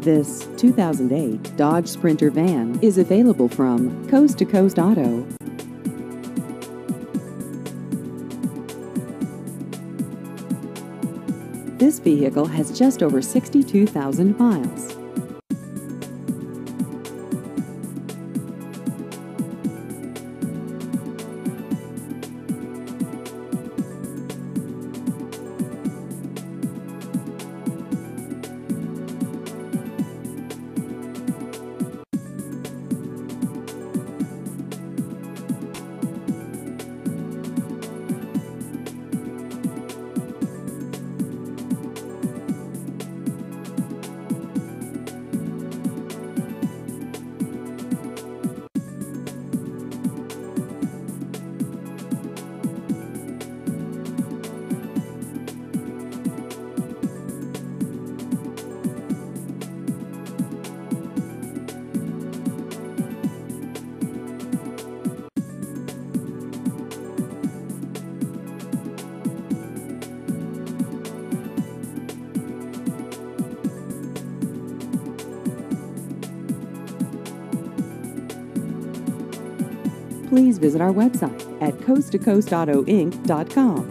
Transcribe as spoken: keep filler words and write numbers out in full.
This two thousand eight Dodge Sprinter van is available from Coast to Coast Auto. This vehicle has just over sixty-two thousand miles. Please visit our website at coast to coast auto inc dot com.